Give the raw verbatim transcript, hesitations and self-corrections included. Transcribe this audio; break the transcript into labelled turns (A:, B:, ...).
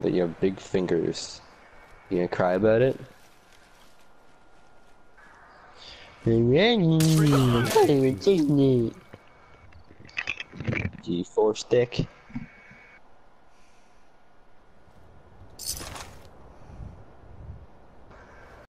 A: but you have big fingers. You gonna cry about it? G four stick.